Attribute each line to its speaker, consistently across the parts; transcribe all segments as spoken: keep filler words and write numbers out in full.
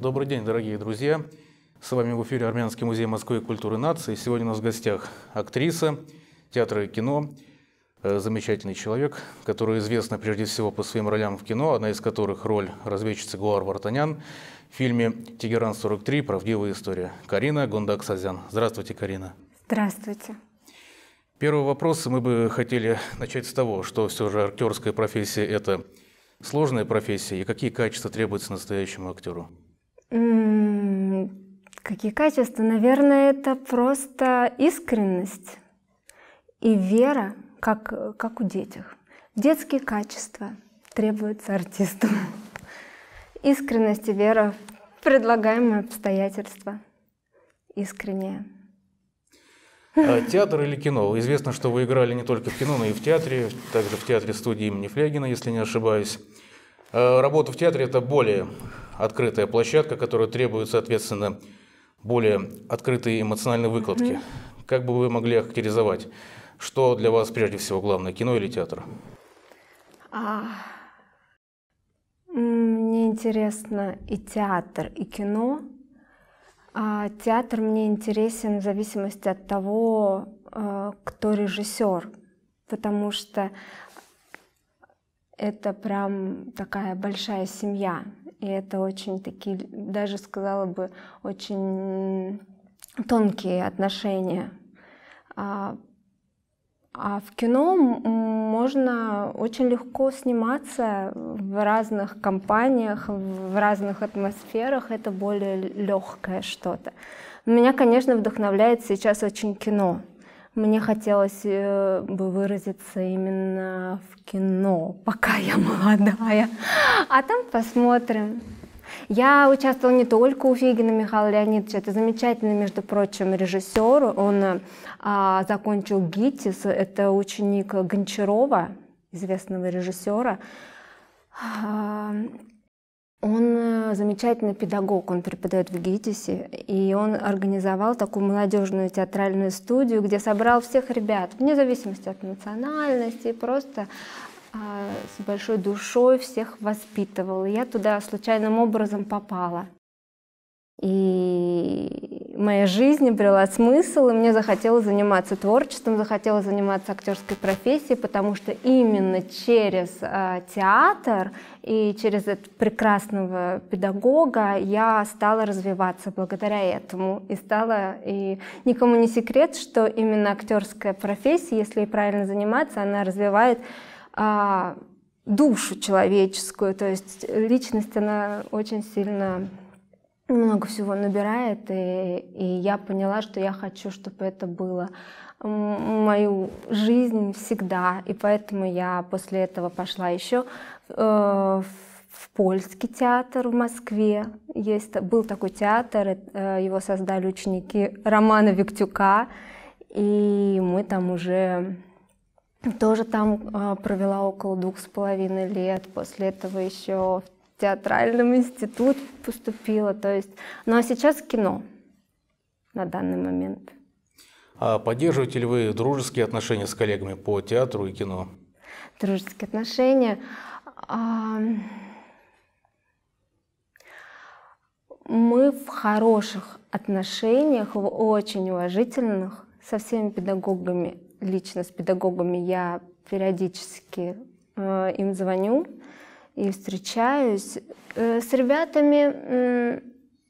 Speaker 1: Добрый день, дорогие друзья! С вами в эфире Армянский музей Москвы и культуры нации. Сегодня у нас в гостях актриса театра и кино, замечательный человек, который известна прежде всего по своим ролям в кино, одна из которых роль разведчицы Гуар Вартанян в фильме «Тегеран сорок три. Правдивая история». Карина Гондаксазян. Здравствуйте, Карина.
Speaker 2: Здравствуйте.
Speaker 1: Первый вопрос. Мы бы хотели начать с того, что все же актерская профессия – это сложная профессия, и какие качества требуются настоящему актеру?
Speaker 2: Какие качества? Наверное, это просто искренность и вера, как, как у детях. Детские качества требуются артисту. Искренность и вера в предлагаемые обстоятельства. Искреннее.
Speaker 1: А театр или кино? Известно, что вы играли не только в кино, но и в театре, также в театре студии имени Флягина, если не ошибаюсь. Работа в театре – это более открытая площадка, которая требует, соответственно, более открытой эмоциональной выкладки. Mm-hmm. Как бы вы могли охарактеризовать, что для вас прежде всего главное, кино или театр?
Speaker 2: А, мне интересно и театр, и кино. А театр мне интересен в зависимости от того, кто режиссер, потому что это прям такая большая семья, и это очень такие, даже сказала бы, очень тонкие отношения. А, а в кино можно очень легко сниматься в разных компаниях, в разных атмосферах, это более легкое что-то. Меня, конечно, вдохновляет сейчас очень кино. Мне хотелось бы выразиться именно в кино, пока я молодая, а там посмотрим. Я участвовала не только у Фегина Михаила Леонидовича, это замечательный, между прочим, режиссер, он а, закончил ГИТИС, это ученик Гончарова, известного режиссера. А, Он замечательный педагог, он преподает в ГИТИСе, и он организовал такую молодежную театральную студию, где собрал всех ребят, вне зависимости от национальности, просто а, с большой душой всех воспитывал. И я туда случайным образом попала. И моя жизнь обрела смысл, и мне захотелось заниматься творчеством, захотелось заниматься актерской профессией, потому что именно через а, театр и через этого прекрасного педагога я стала развиваться благодаря этому. И стала, и никому не секрет, что именно актерская профессия, если правильно заниматься, она развивает а, душу человеческую, то есть личность, она очень сильно много всего набирает, и, и я поняла, что я хочу, чтобы это было мою жизнь всегда, и поэтому я после этого пошла еще э, в польский театр в Москве. Есть, был такой театр, э, его создали ученики Романа Виктюка, и мы там уже тоже там э, провела около двух с половиной лет. После этого еще в театральном институт поступила, то есть, ну а сейчас кино на данный момент.
Speaker 1: А поддерживаете ли вы дружеские отношения с коллегами по театру и кино?
Speaker 2: Дружеские отношения. Мы в хороших отношениях, в очень уважительных, со всеми педагогами, лично с педагогами я периодически э, им звоню и встречаюсь. С ребятами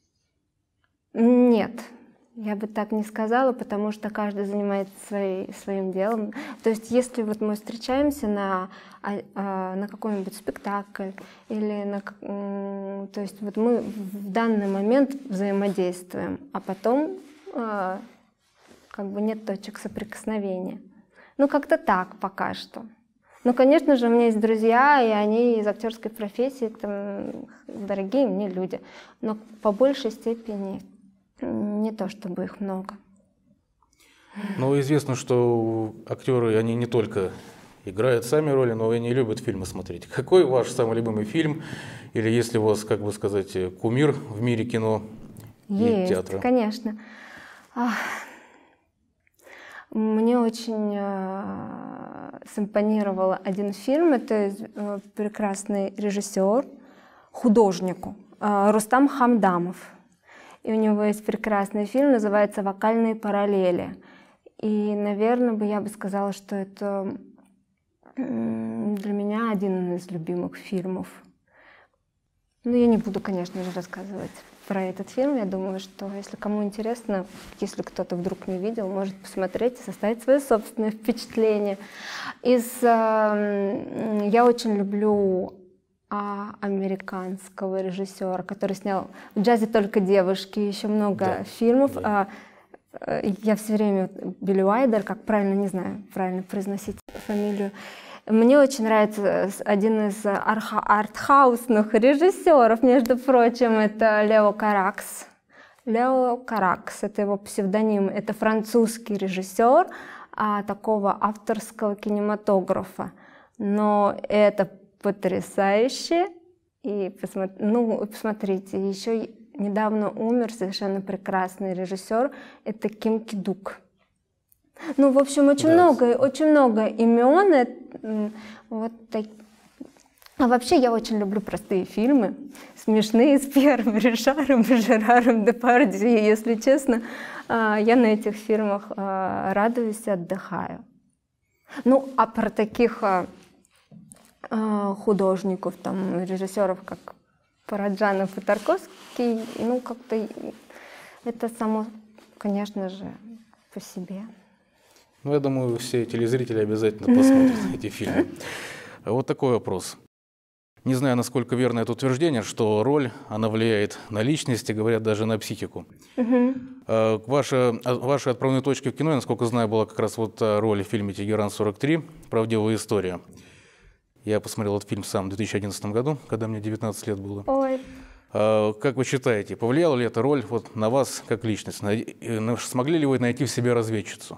Speaker 2: нет, я бы так не сказала, потому что каждый занимается своей, своим делом. То есть если вот мы встречаемся на, на какой-нибудь спектакль, или на, то есть вот мы в данный момент взаимодействуем, а потом как бы нет точек соприкосновения. Ну как-то так пока что. Ну, конечно же, у меня есть друзья, и они из актерской профессии, там, дорогие мне люди. Но по большей степени не то, чтобы их много.
Speaker 1: Ну, известно, что актеры, они не только играют сами роли, но и они любят фильмы смотреть. Какой ваш самый любимый фильм? Или если у вас, как бы сказать, кумир в мире кино и театра?
Speaker 2: Есть, конечно. Мне очень симпонировал один фильм. Это прекрасный режиссер, художнику Рустам Хамдамов. И у него есть прекрасный фильм, называется «Вокальные параллели». И, наверное, бы я бы сказала, что это для меня один из любимых фильмов. Но я не буду, конечно же, рассказывать про этот фильм. Я думаю, что если кому интересно, если кто-то вдруг не видел, может посмотреть и составить свое собственное впечатление. Из, э, я очень люблю а, американского режиссера, который снял «В джазе только девушки», еще много да, фильмов. Да. А, я все время Билли Уайлдер, как правильно, не знаю, правильно произносить фамилию. Мне очень нравится один из артхаусных режиссеров, между прочим, это Лео Каракс. Лео Каракс, это его псевдоним, это французский режиссер а, такого авторского кинематографа. Но это потрясающе. И посмотри, ну, посмотрите, еще недавно умер совершенно прекрасный режиссер, это Ким Ки-дук. Ну, в общем, очень да. много, очень много имен. Вот так. А вообще я очень люблю простые фильмы, смешные, с Пьером Ришаром и Жераром Депардье. Если честно, я на этих фильмах радуюсь и отдыхаю. Ну, а про таких художников, там, режиссеров, как Параджанов и Тарковский, ну, как-то это само, конечно же, по себе.
Speaker 1: Ну, я думаю, все телезрители обязательно посмотрят эти фильмы. Вот такой вопрос. Не знаю, насколько верно это утверждение, что роль, она влияет на личность и, говорят, даже на психику. Угу. Ваша, вашей отправной точкой в кино, я, насколько знаю, была как раз вот роль в фильме «Тегеран сорок три. Правдивая история». Я посмотрел этот фильм сам в две тысячи одиннадцатом году, когда мне девятнадцать лет было.
Speaker 2: Ой.
Speaker 1: Как вы считаете, повлияла ли эта роль вот на вас как личность? Смогли ли вы найти в себе разведчицу?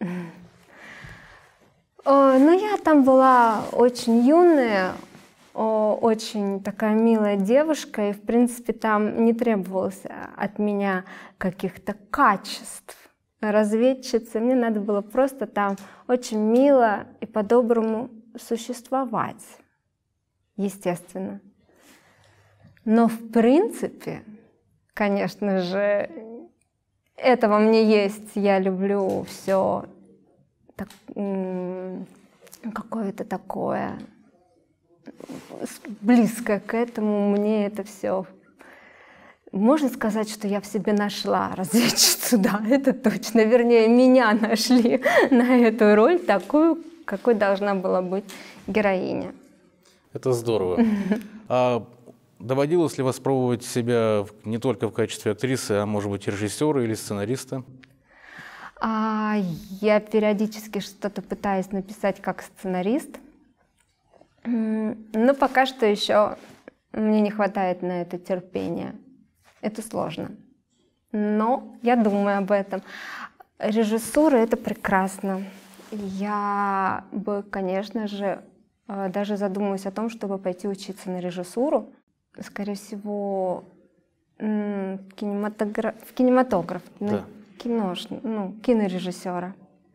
Speaker 2: Ну, я там была очень юная, очень такая милая девушка, и, в принципе, там не требовалось от меня каких-то качеств разведчицы. Мне надо было просто там очень мило и по-доброму существовать, естественно. Но, в принципе, конечно же, это во мне есть. Я люблю все так, какое-то такое близкое к этому. Мне это все. Можно сказать, что я в себе нашла разведчицу, да, это точно. Вернее, меня нашли на эту роль, такую, какой должна была быть героиня.
Speaker 1: Это здорово. А доводилось ли вас пробовать себя не только в качестве актрисы, а может быть режиссера или сценариста?
Speaker 2: А, я периодически что-то пытаюсь написать как сценарист, но пока что еще мне не хватает на это терпения. Это сложно. Но я думаю об этом. Режиссура — это прекрасно. Я бы, конечно же, даже задумываюсь о том, чтобы пойти учиться на режиссуру. Скорее всего, кинематограф, в кинематограф, да. на кино, ну, кинорежиссера.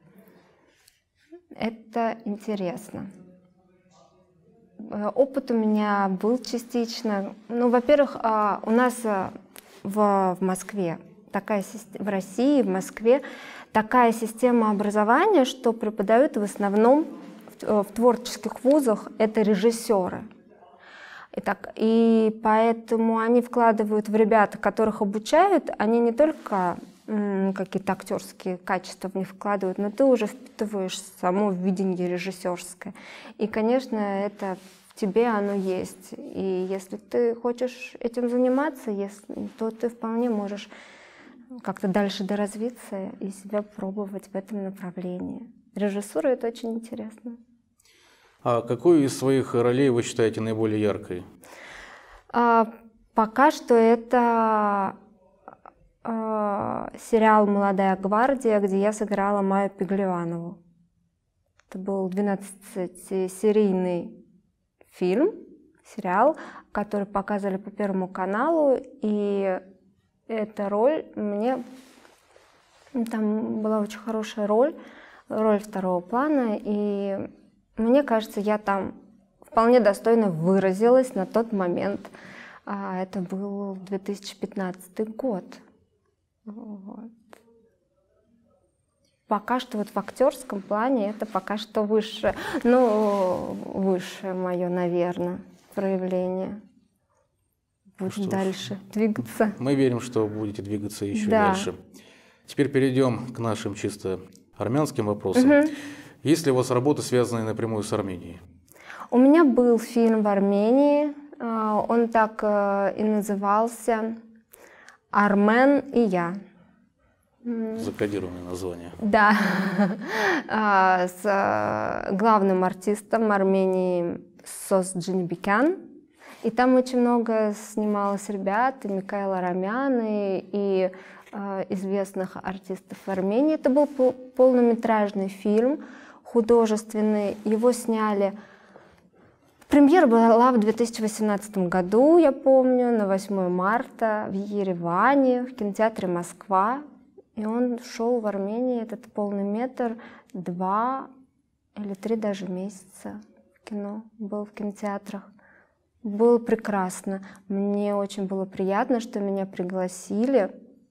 Speaker 2: Это интересно. Опыт у меня был частично. Ну, во-первых, у нас в, в Москве, такая, в России, в Москве, такая система образования, что преподают в основном в, в творческих вузах это режиссеры. Итак, и поэтому они вкладывают в ребят, которых обучают, они не только м, какие-то актерские качества в них вкладывают, но ты уже впитываешь само видение режиссерское. И, конечно, это в тебе оно есть. И если ты хочешь этим заниматься, если, то ты вполне можешь как-то дальше доразвиться и себя пробовать в этом направлении. Режиссура — это очень интересно.
Speaker 1: А какую из своих ролей вы считаете наиболее яркой?
Speaker 2: А, пока что это а, сериал «Молодая гвардия», где я сыграла Майю Пеглеванову. Это был двенадцатисерийный фильм, сериал, который показывали по Первому каналу, и эта роль мне... Там была очень хорошая роль, роль второго плана, и мне кажется, я там вполне достойно выразилась на тот момент. А это был две тысячи пятнадцатый год. Вот. Пока что вот в актерском плане это пока что высшее, ну, высшее мое, наверное, проявление. Будем
Speaker 1: Что ж,
Speaker 2: дальше двигаться.
Speaker 1: Мы верим, что будете двигаться еще
Speaker 2: Да.
Speaker 1: дальше. Теперь перейдем к нашим чисто армянским вопросам.
Speaker 2: Угу.
Speaker 1: Есть ли у вас работы, связанные напрямую с Арменией?
Speaker 2: У меня был фильм в Армении, он так и назывался «Армен и я».
Speaker 1: Закодированное название.
Speaker 2: Да, с главным артистом Армении Сос Джинбекян. И там очень много снималось ребят, и Микаэл Арамян, и, и известных артистов Армении. Это был полнометражный фильм, художественный. Его сняли... Премьера была в две тысячи восемнадцатом году, я помню, на восьмое марта в Ереване, в кинотеатре «Москва». И он шел в Армении, этот полный метр, два или три даже месяца в кино, был в кинотеатрах. Было прекрасно. Мне очень было приятно, что меня пригласили.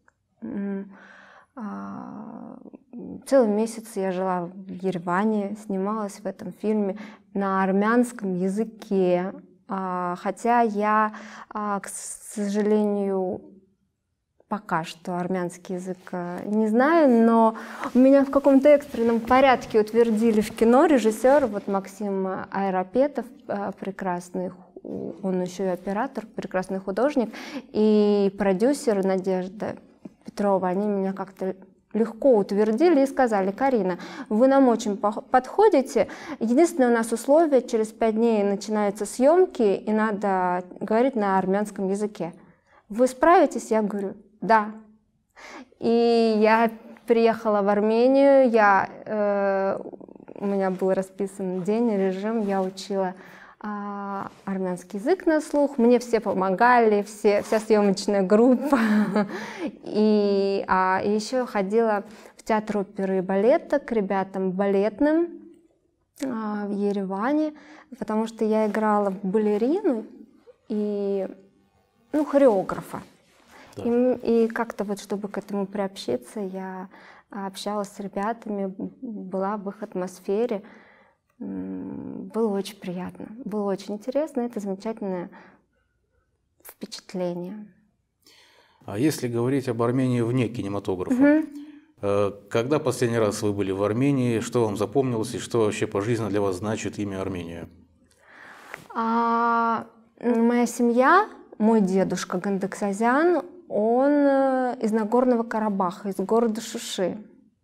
Speaker 2: Целый месяц я жила в Ереване, снималась в этом фильме на армянском языке. Хотя я, к сожалению, пока что армянский язык не знаю, но меня в каком-то экстренном порядке утвердили в кино режиссер, вот Максим Айрапетов, прекрасный, он еще и оператор, прекрасный художник, и продюсер Надежда Петрова. Они меня как-то легко утвердили и сказали: Карина, вы нам очень подходите. Единственное у нас условие, через пять дней начинаются съемки, и надо говорить на армянском языке. Вы справитесь? Я говорю: да. И я приехала в Армению, я, э, у меня был расписан день, режим, я учила э, армянский язык на слух, мне все помогали, все, вся съемочная группа. И а, еще ходила в театр оперы и балета к ребятам балетным э, в Ереване, потому что я играла в балерину и ну, хореографа. Да. И, и как-то вот, чтобы к этому приобщиться, я общалась с ребятами, была в их атмосфере. Было очень приятно, было очень интересно, это замечательное впечатление.
Speaker 1: А если говорить об Армении вне кинематографа, угу. Когда последний раз вы были в Армении, что вам запомнилось и что вообще пожизненно для вас значит имя Армения?
Speaker 2: А, моя семья, мой дедушка Гандексазян, он из Нагорного Карабаха, из города Шуши.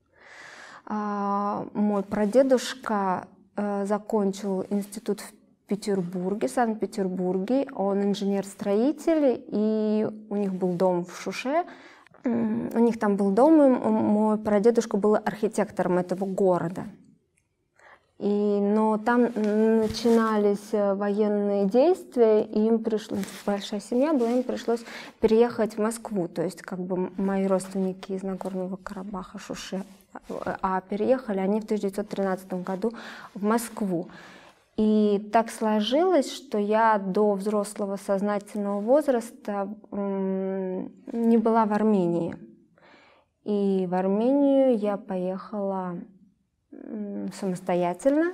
Speaker 2: А, мой прадедушка а, закончил институт в Петербурге, Санкт-Петербурге. Он инженер-строитель, и у них был дом в Шуше. У них там был дом, и мой прадедушка был архитектором этого города. И, но там начинались военные действия, и им пришлось, большая семья была, им пришлось переехать в Москву. То есть как бы мои родственники из Нагорного Карабаха, Шуши, а переехали они в тысяча девятьсот тринадцатом году в Москву. И так сложилось, что я до взрослого сознательного возраста не была в Армении. И в Армению я поехала самостоятельно.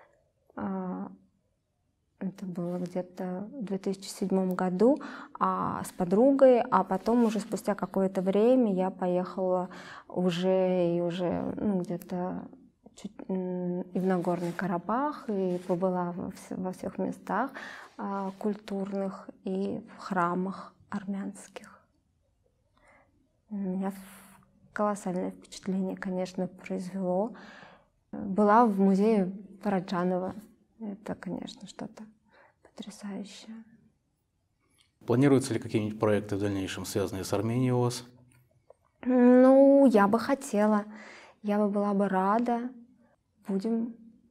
Speaker 2: Это было где-то в две тысячи седьмом году, а с подругой, а потом уже спустя какое-то время я поехала уже и уже ну, где-то чуть и в Нагорный Карабах, и побыла во, во всех местах а, культурных и в храмах армянских. У меня колоссальное впечатление, конечно, произвело. Была в музее Параджанова. Это, конечно, что-то потрясающее.
Speaker 1: Планируются ли какие-нибудь проекты в дальнейшем, связанные с Арменией у вас?
Speaker 2: Ну, я бы хотела. Я бы была бы рада. Будем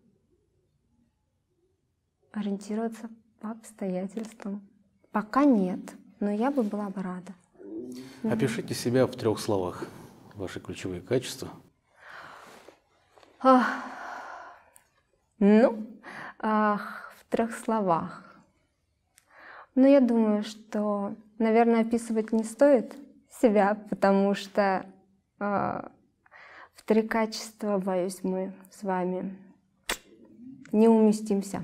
Speaker 2: ориентироваться по обстоятельствам. Пока нет, но я бы была бы рада.
Speaker 1: Опишите себя в трех словах, ваши ключевые качества.
Speaker 2: Ах, ну, ах, в трех словах. Но я думаю, что, наверное, описывать не стоит себя, потому что э, в три качества, боюсь, мы с вами не уместимся.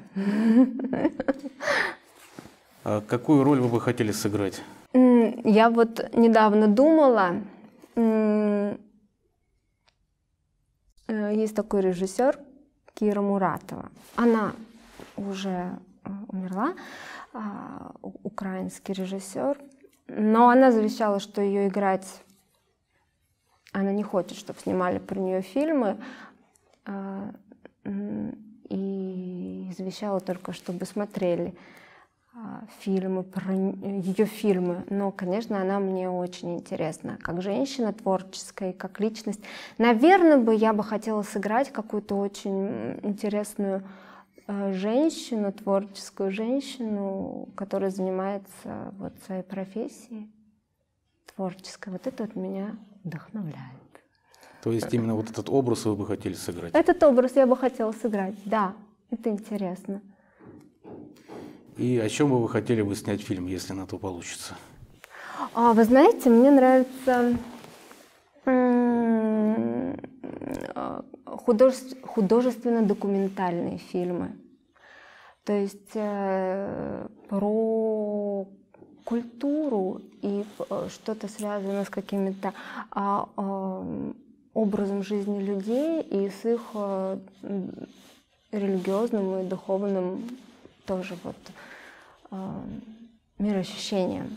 Speaker 1: А какую роль вы бы хотели сыграть?
Speaker 2: Я вот недавно думала, есть такой режиссер Кира Муратова. Она уже умерла, украинский режиссер, но она завещала, что ее играть, она не хочет, чтобы снимали про нее фильмы, и завещала только, чтобы смотрели фильмы, про ее фильмы. Но, конечно, она мне очень интересна, как женщина творческая, как личность. Наверное, бы я бы хотела сыграть какую-то очень интересную женщину, творческую женщину, которая занимается вот своей профессией творческой. Вот это вот меня вдохновляет.
Speaker 1: То есть именно вот этот образ вы бы хотели сыграть?
Speaker 2: Этот образ я бы хотела сыграть, да. Это интересно.
Speaker 1: И о чем бы вы хотели бы снять фильм, если на то получится?
Speaker 2: А, вы знаете, мне нравятся художественно-документальные фильмы. То есть э, про культуру и что-то связано с какими-то а, а, образом жизни людей и с их а, религиозным и духовным тоже вот а, мироощущением.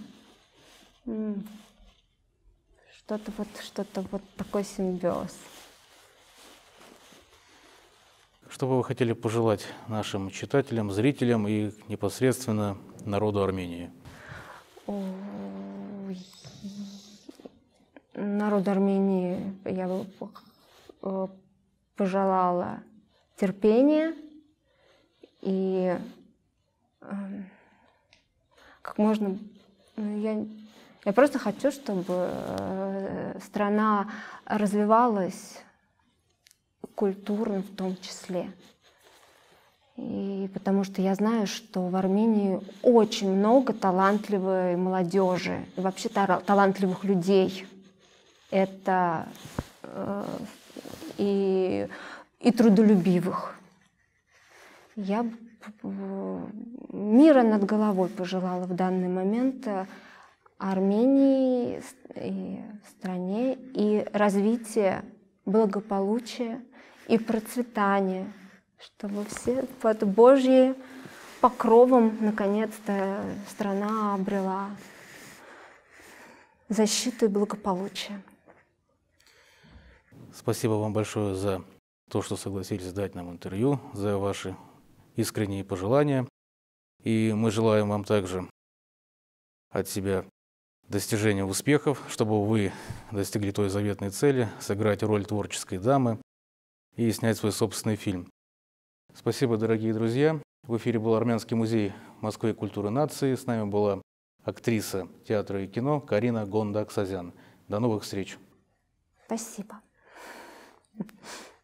Speaker 2: Что-то вот, что-то вот такой симбиоз.
Speaker 1: Что бы вы хотели пожелать нашим читателям, зрителям и непосредственно народу Армении?
Speaker 2: Народу Армении я бы пожелала терпения и как можно... Я, я просто хочу, чтобы страна развивалась культурно в том числе. И потому что я знаю, что в Армении очень много талантливой молодежи, и вообще талантливых людей. Это э, и, и трудолюбивых. Я мира над головой пожелала в данный момент Армении и стране, и развития, благополучия и процветания, чтобы все под Божьим покровом наконец-то страна обрела защиту и благополучие.
Speaker 1: Спасибо вам большое за то, что согласились дать нам интервью, за ваши искренние пожелания. И мы желаем вам также от себя достижения успехов, чтобы вы достигли той заветной цели, сыграть роль творческой дамы и снять свой собственный фильм. Спасибо, дорогие друзья. В эфире был Армянский музей Москвы и культуры нации. С нами была актриса театра и кино Карина Гондаксазян. До новых встреч.
Speaker 2: Спасибо.